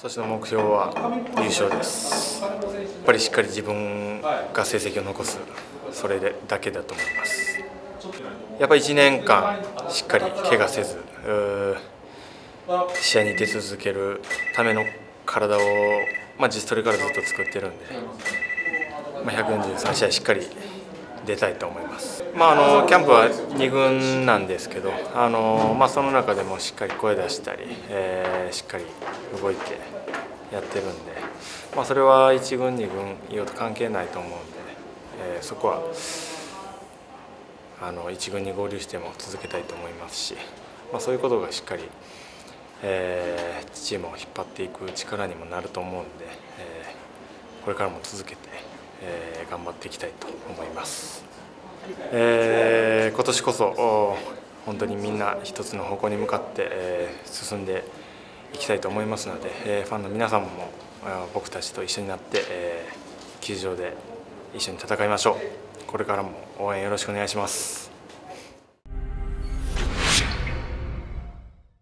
年の目標は優勝です。やっぱりしっかり自分が成績を残す、それだけだと思います。やっぱり1年間しっかり怪我せず試合に出続けるための体を、自主トレからずっと作ってるんで、143試合しっかり出たいと思います。キャンプは2軍なんですけど、その中でもしっかり声出したり、しっかり動いてやってるんで、それは1軍2軍いようと関係ないと思うんで、そこは1軍に合流しても続けたいと思いますし、そういうことがしっかり、チームを引っ張っていく力にもなると思うんで、これからも続けて、頑張っていきたいと思います。今年こそ本当にみんな一つの方向に向かって、進んでいきたいと思いますので、ファンの皆さんも僕たちと一緒になって、球場で一緒に戦いましょう。これからも応援よろしくお願いします。